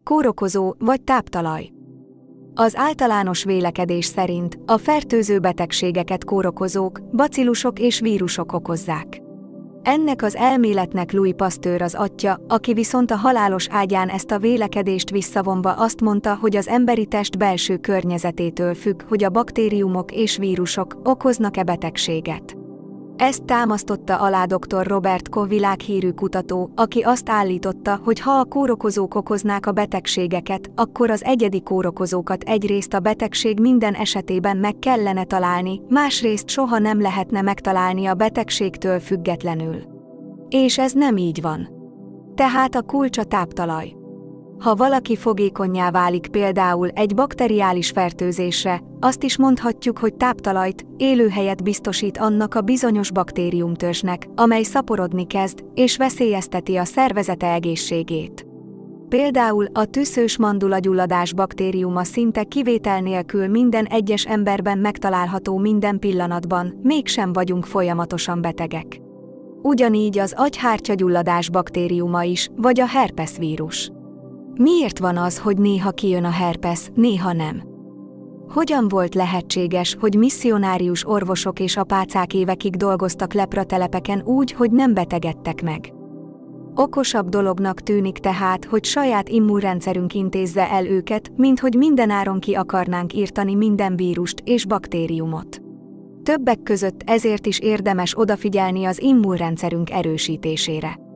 kórokozó vagy táptalaj. Az általános vélekedés szerint a fertőző betegségeket kórokozók, bacillusok és vírusok okozzák. Ennek az elméletnek Louis Pasteur az atya, aki viszont a halálos ágyán ezt a vélekedést visszavonva azt mondta, hogy az emberi test belső környezetétől függ, hogy a baktériumok és vírusok okoznak-e betegséget. Ezt támasztotta alá dr. Robert Koch világhírű kutató, aki azt állította, hogy ha a kórokozók okoznák a betegségeket, akkor az egyedi kórokozókat egyrészt a betegség minden esetében meg kellene találni, másrészt soha nem lehetne megtalálni a betegségtől függetlenül. És ez nem így van. Tehát a kulcs a táptalaj. Ha valaki fogékonnyá válik például egy bakteriális fertőzésre, azt is mondhatjuk, hogy táptalajt, élőhelyet biztosít annak a bizonyos baktériumtörzsnek, amely szaporodni kezd, és veszélyezteti a szervezete egészségét. Például a tüszős mandulagyulladás baktériuma szinte kivétel nélkül minden egyes emberben megtalálható minden pillanatban, mégsem vagyunk folyamatosan betegek. Ugyanígy az agyhártyagyulladás baktériuma is, vagy a herpeszvírus. Miért van az, hogy néha kijön a herpesz, néha nem? Hogyan volt lehetséges, hogy misszionárius orvosok és apácák évekig dolgoztak lepratelepeken úgy, hogy nem betegedtek meg? Okosabb dolognak tűnik tehát, hogy saját immunrendszerünk intézze el őket, mint hogy mindenáron ki akarnánk írtani minden vírust és baktériumot. Többek között ezért is érdemes odafigyelni az immunrendszerünk erősítésére.